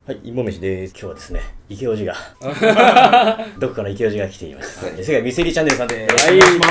はい、芋飯です。今日はですね、池オジがどこかの池オジが来ていました。世界ミステリーチャンネルさんです。 はい、お願いします。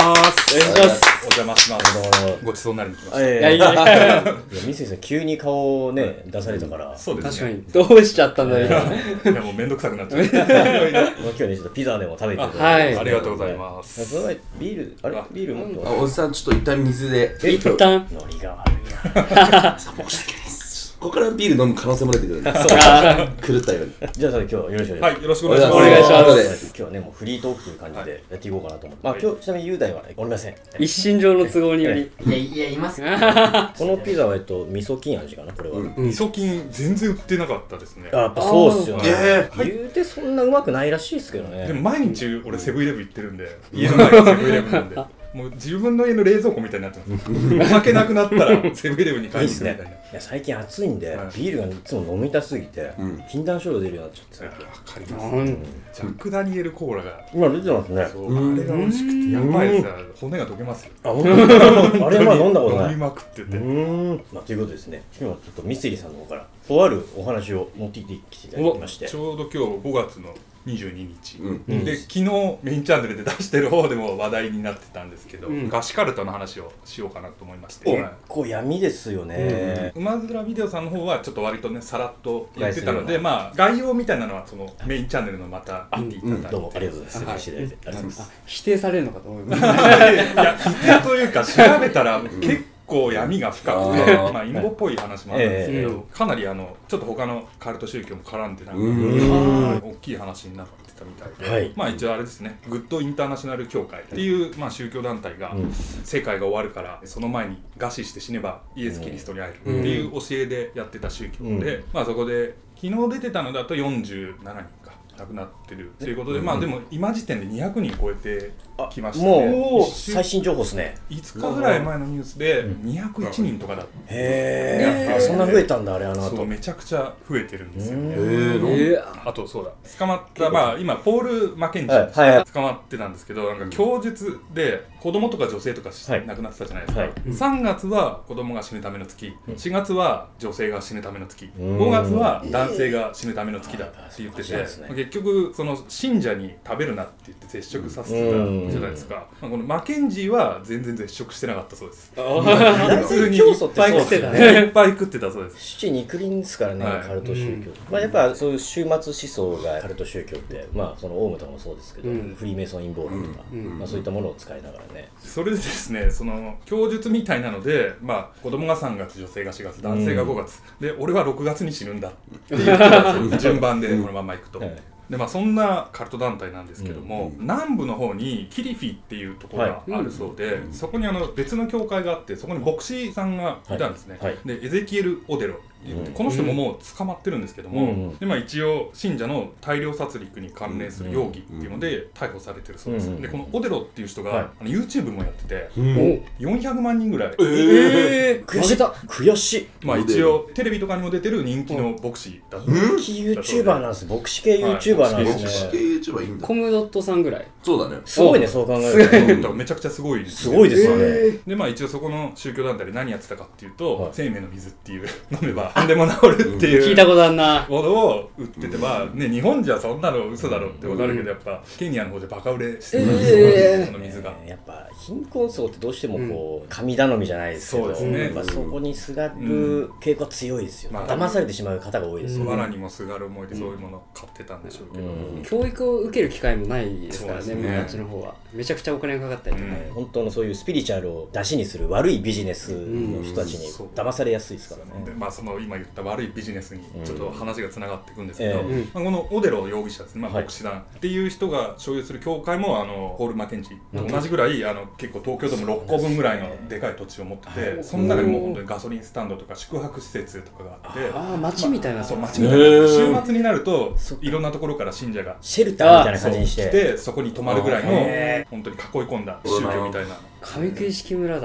お邪魔します。ごちそうになりに来ました。 いや、ミステリーさん急に顔をね出されたから。 そうですね。 確かに。どうしちゃったんだよ。 いやもうめんどくさくなっちゃう。 今日ねちょっとピザでも食べてる。 はい。 ありがとうございます。 その前ビールビール持ってます。 おじさんちょっと一旦水で。 一旦。 ノリが悪いな。 ここからビール飲む可能性も出てくるんで。そう。狂ったように。 じゃあ今日よろしくお願いします。 はい、よろしくお願いします。 お願いします。 今日はねもうフリートークという感じでやっていこうかなと思って。まあ今日ちなみに雄大はおりません。 一身上の都合により。 いやいます。 このピザは味噌菌味かなこれは。 味噌菌全然売ってなかったですね。 やっぱそうっすよね。言うてそんなうまくないらしいですけどね。 でも毎日俺セブンイレブン行ってるんで、家の前がセブンイレブンなんで。もう自分の家の冷蔵庫みたいになってます。お酒なくなったらセブンイレブンに買いに行くみたいな。いや最近暑いんでビールがいつも飲みたすぎて禁断症状出るようになっちゃって。 わかります。ジャックダニエルコーラが今出てますね。 あれが美味しくてやばいですよ。骨が溶けますよ。 あれは飲んだことない。 飲みまくってて。 まあということですね。今日はちょっとミステリーさんの方からとあるお話を持ってきていただきまして。 ちょうど今日5月の22日、で昨日メインチャンネルで出してる方でも話題になってたんですけど、ガシカルトの話をしようかなと思いまして、 結構闇ですよね。 馬面ビデオさんの方はちょっと割とねさらっと言ってたので、まあ概要みたいなのはそのメインチャンネルのまた見ていただいて、 どうもありがとうございます。 否定されるのかと思います。 いや否定というか調べたら結構闇が深くて、まあ陰謀っぽい話もあるんですけど、かなりちょっと他のカルト宗教も絡んでなんか大きい話になってたみたいで、まあ一応あれですね、グッドインターナショナル協会っていうまあ宗教団体が世界が終わるからその前に餓死して死ねばイエス・キリストに会えるっていう教えでやってた宗教で、まあそこで昨日出てたのだと47人か亡くなってるということで、まあでも今時点で200人超えてきましたね。 もう最新情報ですね。 5日ぐらい前のニュースで201人とかだった。 へえ、そんな増えたんだあれそうめちゃくちゃ増えてるんですよね。あとそうだ、捕まったまあ今ポール・マケンジー捕まってたんですけど、なんか供述で子供とか女性とか亡くなってたじゃないですか。3月は子供が死ぬための月、4月は女性が死ぬための月、5月は男性が死ぬための月だって言ってて、結局その信者に食べるなって言って絶食させてたじゃないですか。このマケンジーは全然絶食してなかったそうです。 普通にいっぱい食ってたね。 いっぱい食ってたそうです。 七肉林ですからね、カルト宗教。まあやっぱそういう終末思想がカルト宗教って、まあそのオウムとかもそうですけど、フリーメイソン陰謀論とか、まあそういったものを使いながらね。 それでですね、その供述みたいなので、まあ子供が3月、女性が4月、男性が5月で、俺は6月に死ぬんだって言ってたんですよ。順番でこのままいくと。でまあそんなカルト団体なんですけども、南部の方にキリフィっていうところがあるそうで、そこに別の教会があって、そこに牧師さんがいたんですね。でエゼキエル・オデロ、この人ももう捕まってるんですけども、でまあ一応信者の大量殺戮に関連する容疑っていうので逮捕されてるそうです。でこのオデロっていう人がYouTube もやってて、400万人ぐらい。 悔しい。 まあ一応テレビとかにも出てる人気の牧師だった。 人気 YouTuber なんです。牧師系 YouTuber なんですね。 牧師系 YouTuber いいんだ。 コムドットさんぐらい。 そうだね。 すごいね、そう考えると。 めちゃくちゃすごいです。 すごいですよね。 でまあ一応そこの宗教団体で何やってたかっていうと、生命の水っていう飲めば何でも治るっていう聞いたことあるなものを売ってて、まあね日本じゃそんなの嘘だろってわかるけど、やっぱケニアの方でバカ売れしてるその水が。 やっぱ貧困層ってどうしてもこう神頼みじゃないですけど、そこにすがる傾向は強いですよ。騙されてしまう方が多いですよ。 藁にもすがる思いでそういうものを買ってたんでしょうけど、 教育を受ける機会もないですからね、こっちの方はめちゃくちゃお金がかかったりとか、 本当のそういうスピリチュアルを出しにする悪いビジネスの人たちに騙されやすいですからね。 まあその今言った悪いビジネスにちょっと話がつながっていくんですけど、このオデロ容疑者ですね、牧師さんっていう人が所有する教会もポール・マケンジーと同じぐらい結構東京ドーム6個分ぐらいのでかい土地を持ってて、その中にもう本当にガソリンスタンドとか宿泊施設とかがあって、 街みたいな。 そう街みたいな。週末になるといろんなところから信者がシェルターみたいな感じにして、 そこに泊まるぐらいの本当に囲い込んだ宗教みたいな。 上食い式村だ。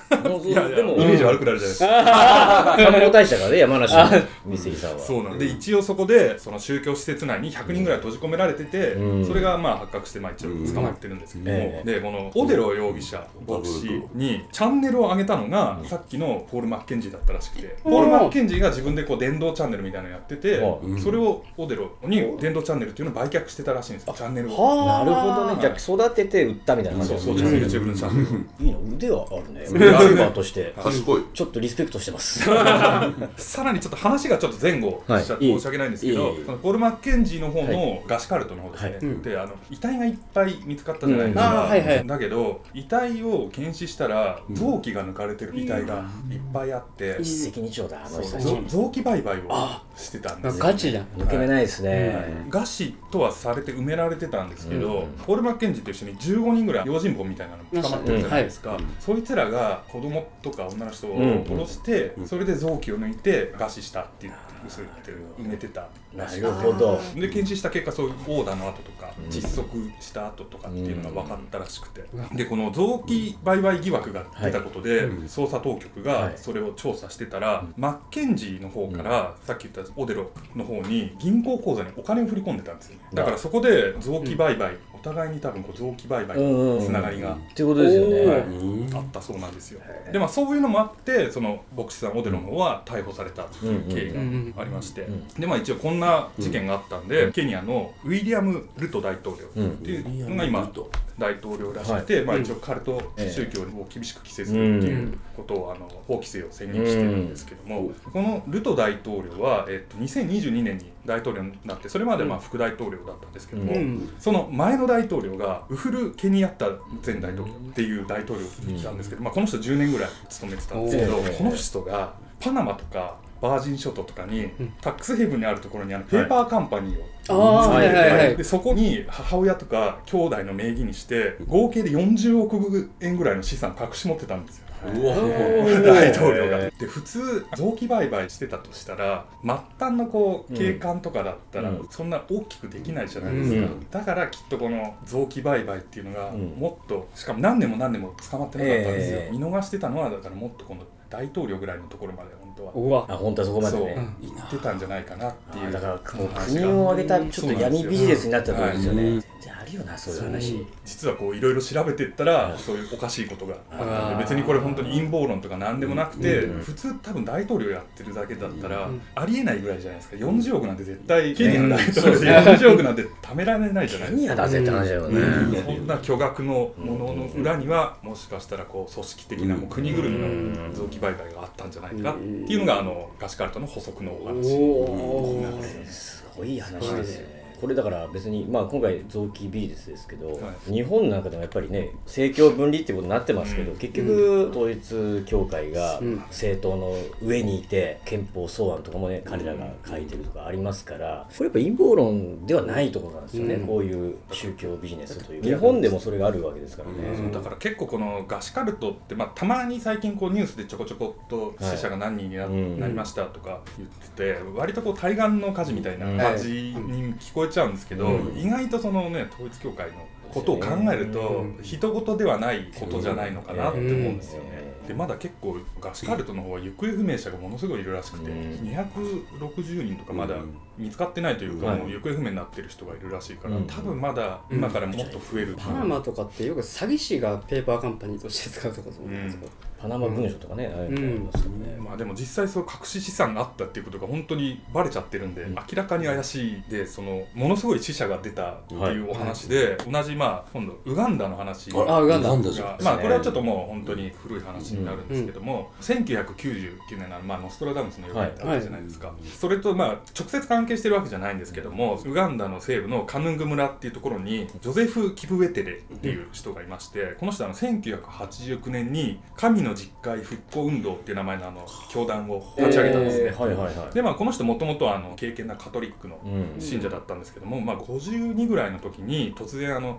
いやいやでもイメージ悪くなるじゃないですか。 観光大使だからね、山梨の三井さんは。 そうなんで、一応そこでその宗教施設内に100人ぐらい閉じ込められてて、それがまあ発覚して一応捕まってるんですけども、でこのオデロ容疑者牧師にチャンネルを上げたのがさっきのポール・マッケンジーだったらしくて、ポール・マッケンジーが自分でこう電動チャンネルみたいなのやってて、それをオデロに電動チャンネルっていうのを売却してたらしいんですよ、チャンネルを。 なるほどね。じゃあ育てて売ったみたいな感じ。 そう、YouTube のチャンネル。 いいな、腕はあるね。YouTuber として賢い。 ちょっとリスペクトしてます。 さらにちょっと話がちょっと前後しちゃって申し訳ないんですけど、そのポール・マッケンジーの方のガシカルトの方ですね、で遺体がいっぱい見つかったじゃないですか。だけど遺体を検視したら臓器が抜かれてる遺体がいっぱいあって、 一石二鳥だ、あの人たち。 臓器売買をしてたんですよ。 ガチじゃん。 抜け目ないですね。 餓死とはされて埋められてたんですけど、ポール・マッケンジーと一緒に15人ぐらい用心棒みたいなの捕まってるじゃないですか。そいつらが子供とか女の人を殺して、それで臓器を抜いて餓死したっていう嘘言って埋めてたらしい。 なるほど。 で検視した結果、そういう殴打の跡とか窒息した跡とかっていうのが分かったらしくて、でこの臓器売買疑惑が出たことで、捜査当局がそれを調査してたら、マッケンジーの方からさっき言ったオデロの方に銀行口座にお金を振り込んでたんですよね。だからそこで臓器売買、お互いに多分こう臓器売買のつながりがっていうことですよね。 あったそうなんですよ。でそういうのもあって、その牧師さんオデロの方は逮捕されたっていう経緯がありまして、で一応こんな事件があったんで、ケニアのウィリアム・ルト大統領っていうのが今大統領らしくて、一応カルト宗教を厳しく規制するっていうことを法規制を宣言してるんですけども、このルト大統領は2022年に大統領になって、それまで副大統領だったんですけども、その前の大統領がウフル・ケニアッタ前大統領っていう大統領なんですけど、この人10年ぐらい務めてたんですけど、この人がパナマとかバージン諸島とかに、タックスヘイブンにあるところにペーパーカンパニーを作って、でそこに母親とか兄弟の名義にして合計で40億円ぐらいの資産隠し持ってたんですよ。大統領が。で普通臓器売買してたとしたら、末端の警官とかだったらそんな大きくできないじゃないですか。だからきっとこの臓器売買っていうのがもっと、しかも何年も何年も捕まってなかったんですよ。見逃してたのはだからもっとこの大統領ぐらいのところまで本当は本当はそこまでね行ってたんじゃないかなっていう。 だから国を挙げたちょっと闇ビジネスになったと思うんですよね。全然あるよな、そういう話。 実はいろいろ調べていったらそういうおかしいことがあったんで、別にこれ本当に陰謀論とか何でもなくて、普通多分大統領やってるだけだったらありえないぐらいじゃないですか。40億なんて絶対ケニアの大統領で40億なんて貯められないじゃないですか。 ケニアだぜって話だよね。 そんな巨額のものの裏にはもしかしたら組織的な国ぐるみの臓器売買があったんじゃないかっていうのがガシカルトの補足のお話。 すごい話ですね。これだから別に、今回臓器ビジネスですけど、日本なんかでもやっぱりね、政教分離ってことになってますけど、結局統一教会が政党の上にいて、憲法草案とかもね彼らが書いてるとかありますから、これやっぱ陰謀論ではないところなんですよね。こういう宗教ビジネスという日本でもそれがあるわけですからね。 だから結構このガシカルトってたまに最近ニュースでちょこちょこっと死者が何人になりましたとか言ってて、割と対岸の火事みたいな感じに聞こえちゃうんですけど、意外とそのね統一教会のことを考えると人事ではないことじゃないのかなって思うんですよね。でまだ結構ガシカルトの方は行方不明者がものすごいいるらしくて、260人とかまだ見つかってないというか、もう行方不明になってる人がいるらしいから、多分まだ今からもっと増える。 パナマとかってよく詐欺師がペーパーカンパニーとして使うとかそうなんですか。 パナマ文書とかね、ああいうのありますよね。 でも実際そう隠し資産があったっていうことが本当にバレちゃってるんで、明らかに怪しいで、ものすごい死者が出たっていうお話で、同じ今度ウガンダの話が、 ウガンダこれはちょっともう本当に古い話になるんですけども、1999年のノストラダムスの予言ってあったじゃないですか。それと直接関係してるわけじゃないんですけども、ウガンダの西部のカヌング村っていうところにジョゼフ・キプウェテレっていう人がいまして、この人は1989年に神の実会復興運動っていう名前の教団を立ち上げたんですね。でこの人もともと敬虔なカトリックの信者だったんですけども、52ぐらいの時に突然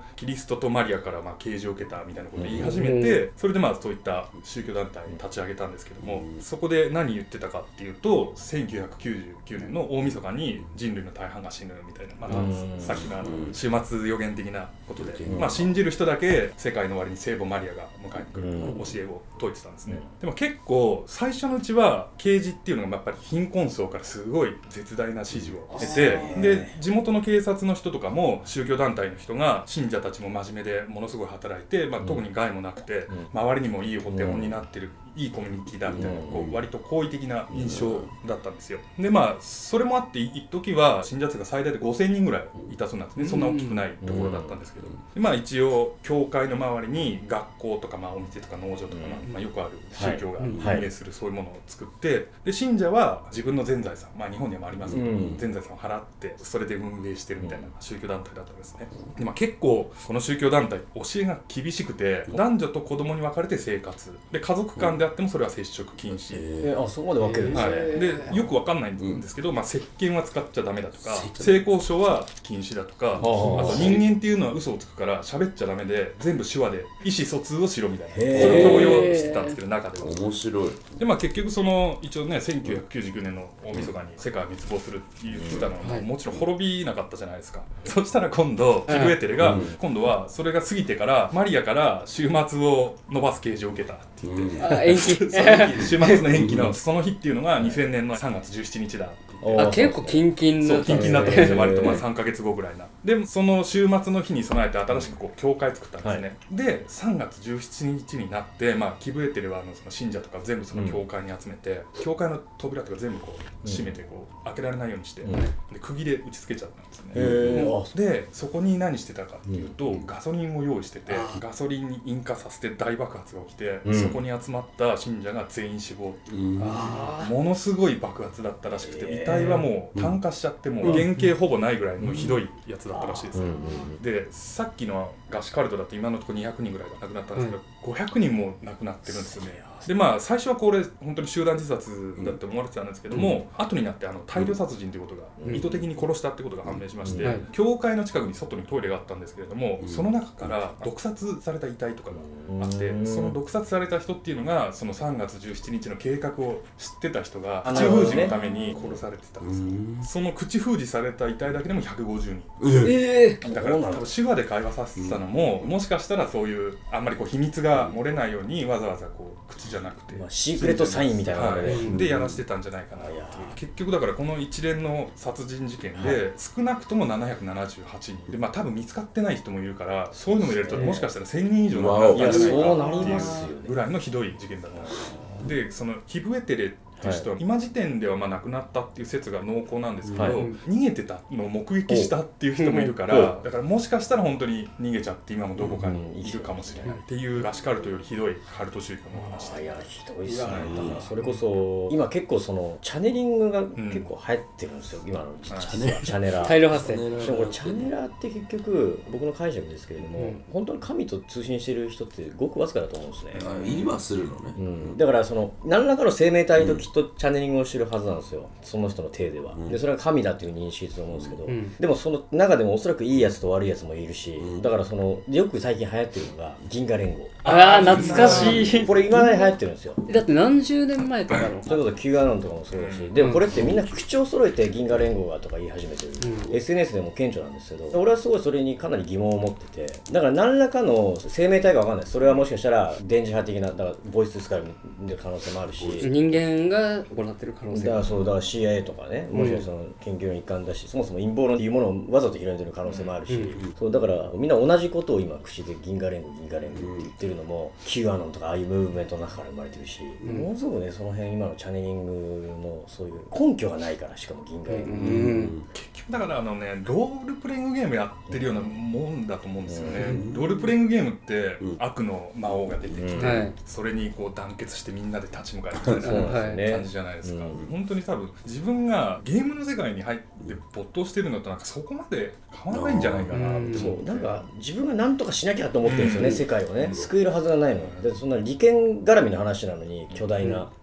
キリストとマリアから啓示を受けたみたいなことを言い始めて、それでそういった宗教団体に立ち上げたんですけども、そこで何言ってたかっていうと、1999年の大晦日に人類の大半が死ぬみたいな、またさっきの終末予言的なことで、信じる人だけ世界の終わりに聖母マリアが迎えに来る教えを説いてたんですね。でも結構最初のうちは啓示っていうのがやっぱり貧困層からすごい絶大な支持を得て、で地元の警察の人とかも宗教団体の人が信者たちも真面目でものすごい働いて、特に害もなくて、周りにもいいお手本になってるいいコミュニティだみたいな、割と好意的な印象だったんですよ。でそれもあって一時は信者数が最大で5000人ぐらいいたそうなんですね。そんな大きくないところだったんですけど、で一応教会の周りに学校とかお店とか農場とか、よくある宗教が運営するそういうものを作って、で信者は自分の全財産、日本にもありますけど、全財産を払ってそれで運営してるみたいな宗教団体だったんですね。で結構この宗教団体教えが厳しくて、男女と子供に分かれて生活で、家族間であってもそれは接触禁止、 そこまで分けるんですね。 でよく分かんないんですけど、石鹸は使っちゃダメだとか、性交渉は禁止だとか、あと人間っていうのは嘘をつくから喋っちゃダメで、全部手話で意思疎通をしろみたいな、それを強要してたんですけど、中では面白い。 で結局一応ね、1999年の大晦日に世界を滅亡するって言ってたのは、もちろん滅びなかったじゃないですか。そしたら今度キブエテレが、今度はそれが過ぎてからマリアから終末を伸ばす啓示を受けたって言って、 延期終末の延期のその日っていうのが2000年の3月17日だって言って、 結構キンキンだったんですね。 キンキンだったんですよ。割と3ヶ月後ぐらいな。でその終末の日に備えて新しく教会作ったんですね。で3月17日になって、キブエテレはその信者とか全部その教会に集めて、教会の扉とか全部閉めて開けられないようにして、で釘で打ち付けちゃったんですね。でそこに何してたかっていうと、ガソリンを用意してて、ガソリンに引火させて大爆発が起きて、そこに集まった信者が全員死亡っていう、ものすごい爆発だったらしくて、遺体はもう炭化しちゃって、もう原型ほぼないぐらいのひどいやつだったらしいです。でさっきのガシカルトだって今のところ200人ぐらいが亡くなったんですけど、500人も亡くなってるんですよね。で最初はこれ本当に集団自殺だって思われてたんですけども、後になって大量殺人ということが、意図的に殺したってことが判明しまして、教会の近くに外にトイレがあったんですけれども、その中から毒殺された遺体とかがあって、その毒殺された人っていうのがその3月17日の計画を知ってた人が口封じのために殺されてたんです。その口封じされた遺体だけでも150人、だから多分手話で会話させてたのも、もしかしたらそういうあんまり秘密が漏れないようにわざわざ口じゃなくて、 シークレットサインみたいなのでやらしてたんじゃないかなっていう。結局だからこの一連の殺人事件で少なくとも778人で、多分見つかってない人もいるから、そういうのも入れるともしかしたら1000人以上の人がいるんじゃないかっていうぐらいのひどい事件だった。でそのキブエテレっていう人は今時点では亡くなったっていう説が濃厚なんですけど、逃げてたのを目撃したっていう人もいるから、だからもしかしたら本当に逃げちゃって今もどこかにいるかもしれないっていう、ガシカルトよりひどいカルト宗教の話で。 いやひどいっすね。だからそれこそ今結構そのチャネリングが結構流行ってるんですよ、今のチャネラ大量発生。 でもチャネラって結局僕の解釈ですけれども、本当に神と通信してる人ってごくわずかだと思うんですね。 今するのね。 だからその何らかの生命体ときっとチャネリングをしてるはずなんですよ、その人の体では。でそれが神だっていう認識すると思うんですけど、でもその中でもおそらくいいやつと悪いやつもいるし、だからそのよく最近流行ってるのが銀河連合。 懐かしい。 これ今まで流行ってるんですよ。 だって何十年前とかの。 それこそ Q アノンとかもそうだし、でもこれってみんな口調揃えて銀河連合がとか言い始めてる、SNS でも顕著なんですけど、俺はすごいそれにかなり疑問を持ってて、だから何らかの生命体か分かんない。それはもしかしたら電磁波的な、だからボイス使う可能性もあるし、 人間が行ってる可能性だからそう、だから CIA とかね、もしかしたらその研究の一環だし、そもそも陰謀論っていうものをわざと広めてる可能性もあるし、そうだからみんな同じことを今口で銀河連合って言ってるのも Q アノンとかああいうムーブメントの中から生まれてるし、ものすごくねその辺今のチャネリングのそういう根拠がないから、しかも銀河連合、 結局だからロールプレイングゲームやってるようなもんだと思うんですよね。ロールプレイングゲームって悪の魔王が出てきて、それに団結してみんなで立ち向かうみたいな感じじゃないですか。本当に多分自分がゲームの世界に入って没頭してるのとそこまで変わらないんじゃないかなって。 そうなんか自分が何とかしなきゃと思ってるんですよね、世界をね救えるはずがないの。でそんな利権絡みの話なのに巨大な、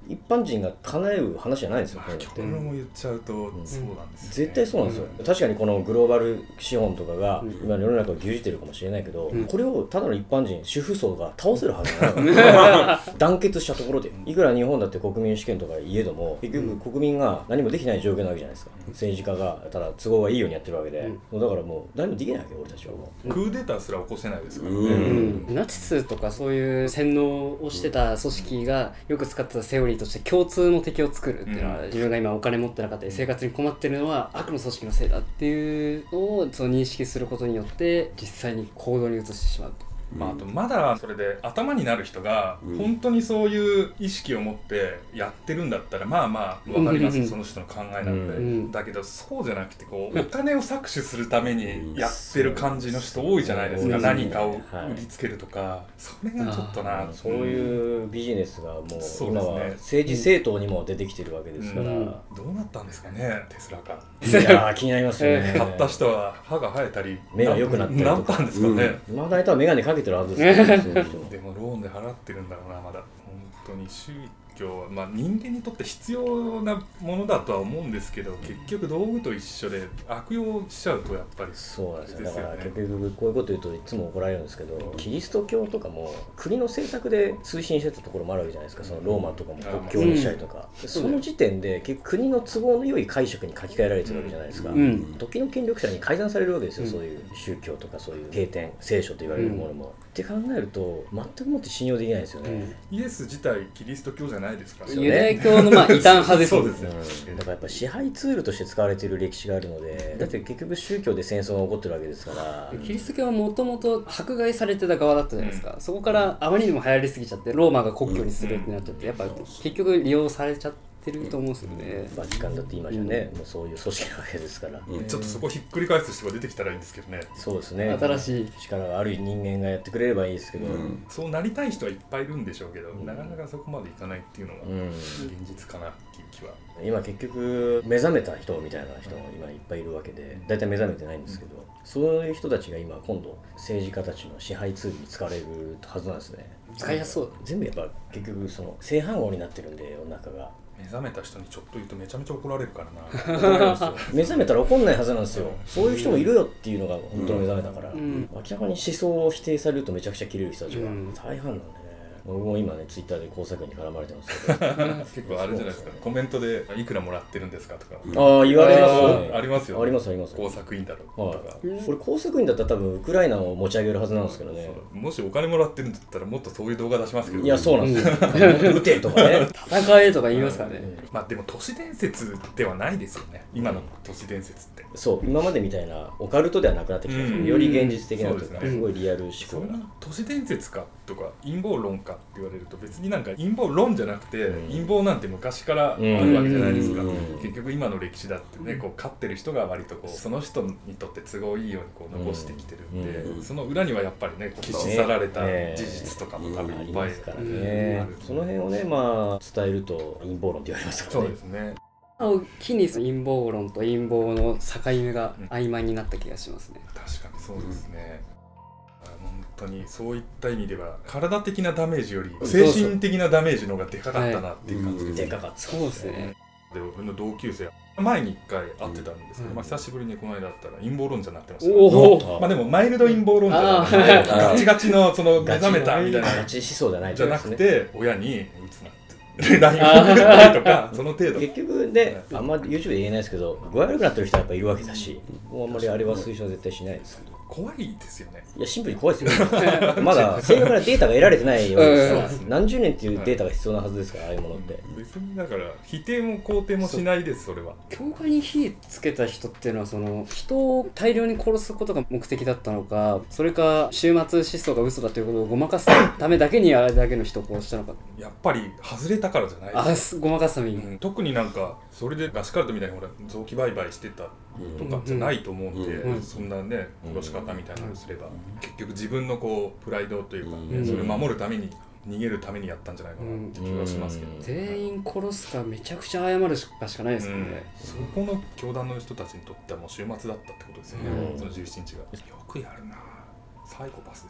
一般人が叶える話じゃないんですよ。 これも言っちゃうとそうなんですよね。 絶対そうなんですよ。確かにこのグローバル資本とかが今の世の中を牛耳ってるかもしれないけど、これをただの一般人主婦層が倒せるはずない団結したところで、いくら日本だって国民主権とかいえども結局国民が何もできない状況なわけじゃないですか。政治家がただ都合がいいようにやってるわけで、だからもう何もできないわけ俺たちはもう。 クーデターすら起こせないですからね。 ナチスとかそういう洗脳をしてた組織がよく使ってたセオリーとして共通の敵を作るっていうのは、自分が今お金持ってなかったり生活に困ってるのは悪の組織のせいだっていうのをその認識することによって実際に行動に移してしまうと。 あとまだそれで頭になる人が本当にそういう意識を持ってやってるんだったらまあまあ分かります、その人の考えなので、だけどそうじゃなくてこうお金を搾取するためにやってる感じの人多いじゃないですか。何かを売りつけるとか、それがちょっとな、 そういうビジネスがもう今は政治政党にも出てきてるわけですから、どうなったんですかね、テスラが。 いや気になりますよね。 買った人は歯が生えたり目が良くなったりとかなったんですかね。 まだいたら眼鏡かけてるはずですよね。 でもローンで払ってるんだろうな、まだ。本当に宗教は、まあ、人間にとって必要なものだとは思うんですけど、結局道具と一緒で悪用しちゃうとやっぱりそうなんですよ。だから結局こういうこと言うといつも怒られるんですけど、キリスト教とかも国の政策で推進してたところもあるわけじゃないですか。そのローマとかも国教にしたりとか、その時点で結局国の都合の良い解釈に書き換えられてるわけじゃないですか。時の権力者に改ざんされるわけですよ、そういう宗教とかそういう経典聖書と言われるものも。って考えると全くもって信用できないですよね。 イエス自体キリスト教じゃないですか。 ユダヤ教のまあ異端派ですよね。 だからやっぱ支配ツールとして使われている歴史があるので、だって結局宗教で戦争が起こってるわけですから。 キリスト教はもともと迫害されてた側だったじゃないですか。そこからあまりにも流行りすぎちゃってローマが国教にするってなっちゃって、やっぱ結局利用されちゃってると思うんですよね。 バチカンだって今じゃね、もうそういう組織なわけですから、 ちょっとそこひっくり返す人が出てきたらいいんですけどね。 そうですね、 新しい力がある人間がやってくれればいいですけど、 そうなりたい人はいっぱいいるんでしょうけど、なかなかそこまでいかないっていうのが現実かなっていう気は。 今結局目覚めた人みたいな人も今いっぱいいるわけで、大体目覚めてないんですけど、そういう人たちが今今度政治家たちの支配ツールに使われるはずなんですね。 使いやすそう。 全部やっぱ結局その正反応になってるんで、世の中が。 目覚めた人にちょっと言うとめちゃめちゃ怒られるからな。 目覚めたら怒んないはずなんですよ。そういう人もいるよっていうのが本当の目覚めだから、明らかに思想を否定されるとめちゃくちゃキレる人たちが大半なんでね。僕も今ねツイッターで工作員に絡まれてますけど結構あれじゃないですか、コメントでいくらもらってるんですかとか言われますね。 ありますよね。 ありますあります。 工作員だろうとか、 これ工作員だったら多分ウクライナを持ち上げるはずなんですけどね。 もしお金もらってるんだったらもっとそういう動画出しますけど、 いやそうなんですよ。撃てとかね、 戦えとか言いますからね。 まあでも都市伝説ではないですよね、今の都市伝説って。 そう今までみたいなオカルトではなくなってきたんですよ。より現実的なというか、すごいリアル思考な。 都市伝説かとか陰謀論かって言われると、別になんか陰謀論じゃなくて、陰謀なんて昔からあるわけじゃないですか。結局今の歴史だってね、こう勝ってる人が割とこうその人にとって都合いいようにこう残してきてるんで、その裏にはやっぱりね消し去られた事実とかも多分いっぱいからね。その辺をねまあ伝えると陰謀論って言われますからね。 そうですね。 を機に陰謀論と陰謀の境目が曖昧になった気がしますね。 確かにそうですね。本当にそういった意味では体的なダメージより精神的なダメージの方がでかかったなっていう感じです。 でかかった。 そうですね。 で俺の同級生前に1回会ってたんですけど、まあ久しぶりにこの間会ったら陰謀論者になってました。まあでもマイルド陰謀論者なんでガチガチのその目覚めたみたいなガチ思想じゃないじゃなくて、親に打つなって。LINE を送ったりとか、その程度。 結局ね、あんま YouTube で言えないですけど、具合悪くなってる人はやっぱいるわけだし、もうあんまりあれは推奨は絶対しないですけど。 怖いですよね。 いやシンプルに怖いですよ。まだ正確なデータが得られてないようですから、何十年っていうデータが必要なはずですから、ああいうものって。 別にだから否定も肯定もしないです、それは。 教会に火つけた人っていうのはその人を大量に殺すことが目的だったのか、それか終末思想が嘘だということをごまかすためだけにあれだけの人を殺したのか。 やっぱり外れたからじゃないですか。 ごまかすために、 特になんかそれでガシカルトみたいにほら臓器売買してたとかじゃないと思うんで、そんなね殺し方みたいなのをすれば、結局自分のこうプライドというか、ね、それを守るために逃げるためにやったんじゃないかなって気がしますけど、 全員殺すかめちゃくちゃ謝るしかないですよね。 そこの教団の人たちにとってはもう終末だったってことですよね、その17日が。よくやるな、サイコパスですよね。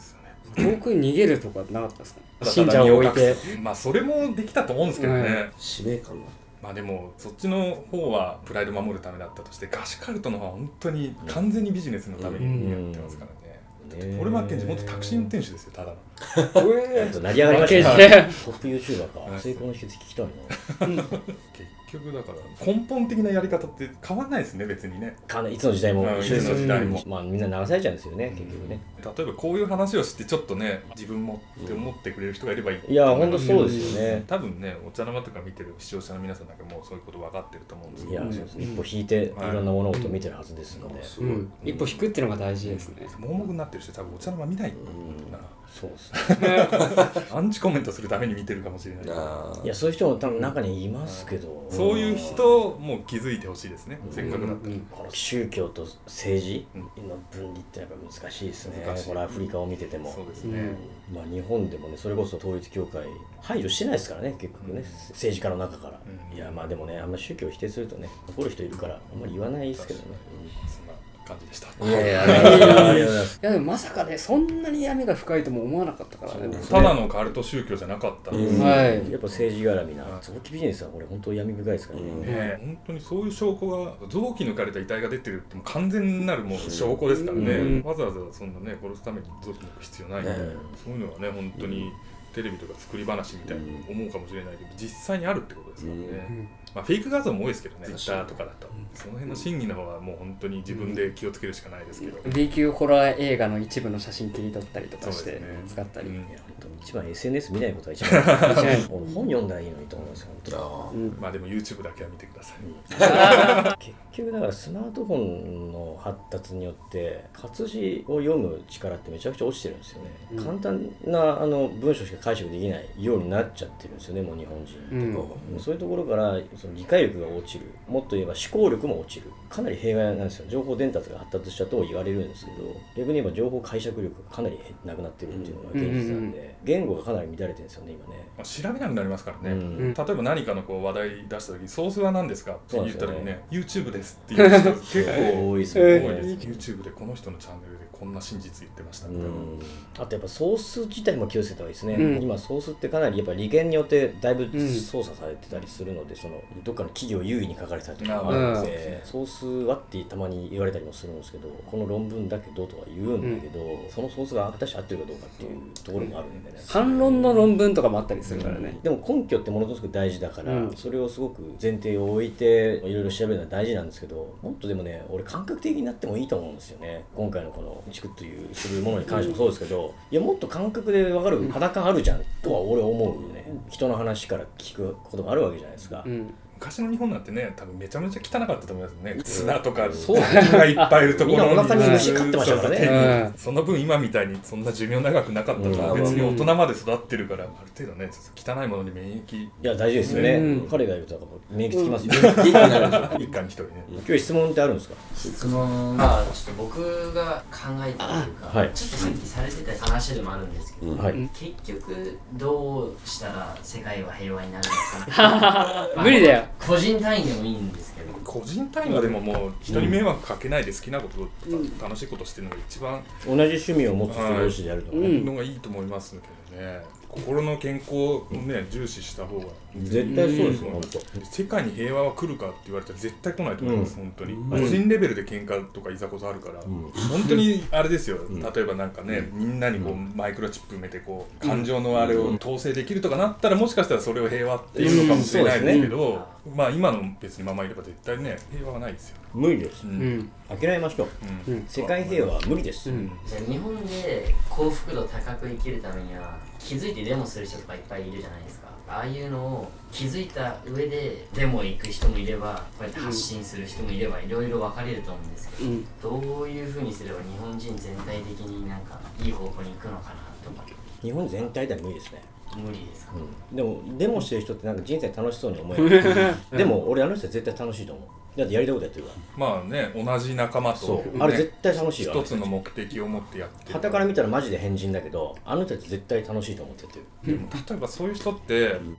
遠くに逃げるとかなかったですか？信者を置いて。 まあそれもできたと思うんですけどね、 使命感が。 まあでもそっちの方はプライド守るためだったとして、ガシカルトの方は本当に完全にビジネスのためにやってますからね。俺マッケンジー元タクシー運転手ですよ、ただの。 成り上がりましたね。トップ YouTuber か。成功の秘訣聞きたいな。 結局だから根本的なやり方って変わらないですね、別にね。 いつの時代も一緒ですよ、時代も。 まあみんな流されちゃうんですよね、結局ね。 例えばこういう話をしてちょっとね、自分もって思ってくれる人がいればいい。 いや本当そうですよね。 多分ね、お茶の間とか見てる視聴者の皆さんなんかもうそういうこと分かってると思うんですけど。 いやそうですね。一歩引いていろんな物事を見てるはずですので。 一歩引くっていうのが大事ですね。 盲目になってる人多分お茶の間見ないな。 そうですね。 アンチコメントするために見てるかもしれない。 いやそういう人も多分中にいますけど。 そういう人も気づいてほしいですね。せっかくだったら。 この宗教と政治の分離ってやっぱ難しいですね。これアフリカを見てても。 そうですね。 まあ日本でもね、それこそ統一教会排除してないですからね、結局ね、政治家の中から。いやまあでもね、あんま宗教を否定するとね、怒る人いるからあんまり言わないですけどね。 そんな感じでした。 いやいやありがとうございます。 いやでもまさかね、そんなに闇が深いとも思わなかったからね。 ただのカルト宗教じゃなかったんです。 はい。 やっぱ政治絡みな臓器ビジネスはこれ本当闇深いですからね。 本当にそういう証拠が、臓器抜かれた遺体が出てるってもう完全なるもう証拠ですからね。わざわざそんなね殺すために臓器抜く必要ないので、そういうのはね本当にテレビとか作り話みたいに思うかもしれないけど、実際にあるってことですからね。まあフェイク画像も多いですけどね、Twitter とかだと。その辺の真偽の方はもう本当に自分で気をつけるしかないですけど。 B 級ホラー映画の一部の写真切り取ったりとかして使ったり。 一番 SNS 見ないことが一番本読んだらいいのにと思いますよ、本当。 まあでも YouTube だけは見てください。 結局だからスマートフォンの発達によって活字を読む力ってめちゃくちゃ落ちてるんですよね。簡単な文章しか解釈できないようになっちゃってるんですよね、もう日本人とか。そういうところからその理解力が落ちる、もっと言えば思考力も落ちる、かなり弊害なんですよ。情報伝達が発達したと言われるんですけど、逆に言えば情報解釈力がかなりなくなってるっていうのが現実なんで、言語がかなり乱れてるんですよね今ね。 調べなくなりますからね。例えば何かのこう話題出した時にソースは何ですかって言ったらね、YouTube ですっていう人結構多いです。YouTube でこの人のチャンネルでこんな真実言ってましたみたいな。 あとやっぱソース自体も気をつけた方がいいですね。今ソースってかなりやっぱ利権によってだいぶ操作されてたりするので、そのどっかの企業優位に書かれたりとかもあるので、ソースはってたまに言われたりもするんですけど、この論文だけどとは言うんだけど、そのソースが果たして合ってるかどうかっていうところもあるんでね。 反論の論文とかもあったりするからね。 でも根拠ってものすごく大事だから、それをすごく前提を置いていろいろ調べるのは大事なんですけど、もっとでもね、俺感覚的になってもいいと思うんですよね。今回のこのチクッというするものに関してもそうですけど、いやもっと感覚で分かる肌感あるじゃんとは俺思うよね。人の話から聞くこともあるわけじゃないですか。 昔の日本なんてね、多分めちゃめちゃ汚かったと思いますね。砂とかがいっぱいいるところにみんなお腹に虫飼ってましたからね。その分今みたいにそんな寿命長くなかったから、別に大人まで育ってるから、ある程度ね汚いものに免疫、 いや大事ですよね。彼がいると免疫つきますよね。 一家に一人ね。 今日質問ってあるんですか？ 質問はちょっと僕が考えたというか、ちょっとさっきされてた話でもあるんですけど、結局どうしたら世界は平和になるのかな。 無理だよ。 個人単位でもいいんですけど、 個人単位はでももう人に迷惑かけないで好きなこととか楽しいことしてるのが一番同じ趣味を持つ人同士でやるとかのがいいと思いますけどね。心の健康をね重視した方が絶対そうですよ。本当世界に平和は来るかって言われたら絶対来ないと思います。本当に個人レベルで喧嘩とかいざこざあるから、本当にあれですよ。例えばなんかね、みんなにこうマイクロチップ埋めてこう感情のあれを統制できるとかなったら、もしかしたらそれを平和っていうのかもしれないですけど、まあ今の別にままいれば絶対ね平和はないですよ。 無理です。諦めましょう。世界平和は無理です。 じゃあ日本で幸福度高く生きるためには気づいてデモする人とかいっぱいいるじゃないですか。ああいうのを気づいた上でデモ行く人もいれば、こうやって発信する人もいれば、いろいろ分かれると思うんですけど、どういうふうにすれば日本人全体的になんかいい方向に行くのかなとか。 日本全体では無理ですね。 無理ですか？ でもデモしてる人ってなんか人生楽しそうに思える。でも俺あの人は絶対楽しいと思う。だってやりたいことやってるから。 まあね、同じ仲間とあれ絶対楽しいよ。 一つの目的を持ってやってる。 傍から見たらマジで変人だけど、あの人たち絶対楽しいと思ってやってる。 でも例えばそういう人って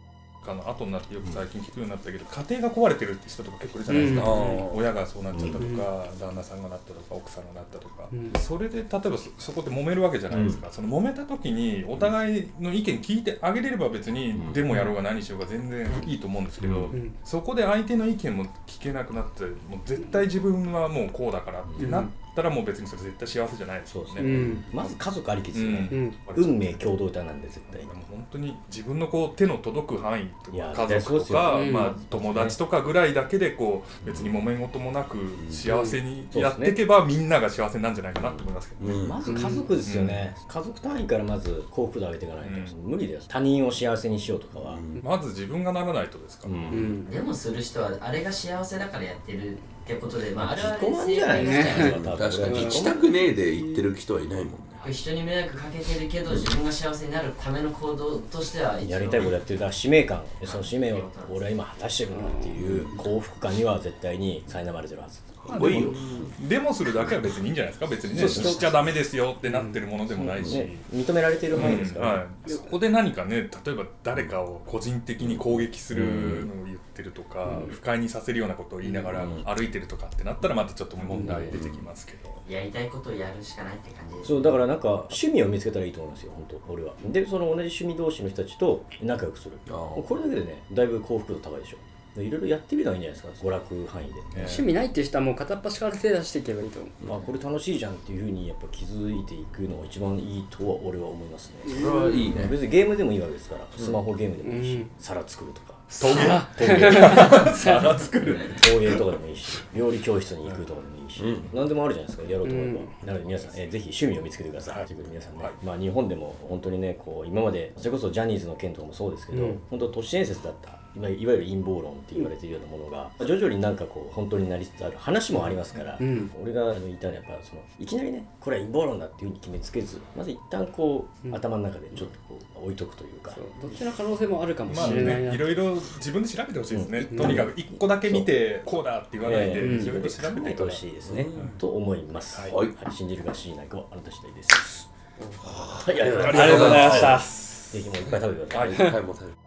かの後になってよく最近聞くようになったけど、家庭が壊れてるって人とか結構いるじゃないですか、親がそうなっちゃったとか、旦那さんがなったとか奥さんがなったとか、それで例えばそこで揉めるわけじゃないですか、その揉めた時にお互いの意見聞いてあげれれば別にデモやろうが何しようが全然いいと思うんですけど、そこで相手の意見も聞けなくなって、もう絶対自分はもうこうだからってなったらもう別にそれ絶対幸せじゃないですよね。 まず家族ありきですよね。運命共同体なんで絶対。 もう本当に自分のこう手の届く範囲とか家族とか友達とかぐらいだけでこう別に揉め事もなく幸せにやっていけばみんなが幸せなんじゃないかなと思いますけどね。 まず家族ですよね。家族単位からまず幸福度上げていかないと無理です。他人を幸せにしようとかはまず自分がならないとですから。 でもする人はあれが幸せだからやってるってことで、あれは自己満じゃないですか。 確かに行きたくねえで言ってる人はいないもんね。 人に迷惑かけてるけど自分が幸せになるための行動としてはやりたいことやってるから使命感、その使命を俺は今果たしてるなっていう幸福感には絶対に苛まれてるはず。 かっこいいよ。 デモするだけは別にいいんじゃないですか。別にねしちゃダメですよってなってるものでもないし、 認められている範囲ですから。 そこで何かね、例えば誰かを個人的に攻撃するのを言ってるとか、不快にさせるようなことを言いながら歩いてるとかってなったらまたちょっと問題出てきますけど、 やりたいことをやるしかないって感じです。 そうだからなんか趣味を見つけたらいいと思いますよ本当俺は。でその同じ趣味同士の人たちと仲良くする、これだけでねだいぶ幸福度高いでしょ。いろいろやってみたらいいんじゃないですか、娯楽範囲で。 趣味ないっていう人はもう片っ端から手出していけばいいと思う。 これ楽しいじゃんっていうふうにやっぱ気づいていくのが一番いいとは俺は思いますね。 それはいいね。 別にゲームでもいいわけですから、スマホゲームでもいいし、皿作るとか陶皿作る陶芸とかでもいいし、料理教室に行くとかでもいいし、何でもあるじゃないですか、やろうと思えば。なので皆さん、ぜひ趣味を見つけてくださいということで、皆さんね、日本でも本当にね、こう今までそれこそジャニーズの件とかもそうですけど、本当都市伝説だったいわゆる陰謀論って言われているようなものが徐々になんかこう本当になりつつある話もありますから、俺が言いたいのはやっぱそのいきなりねこれは陰謀論だっていうふうに決めつけず、まず一旦こう、頭の中でちょっとこう置いとくというか、 どっちの可能性もあるかもしれないな。 いろいろ自分で調べてほしいですね。とにかく一個だけ見てこうだって言わないでいろいろ調べてほしいですね、と思います。信じるか信じないかはあなた次第です。はい、ありがとうございました。ぜひもういっぱい食べてください。 はい、もう食べる。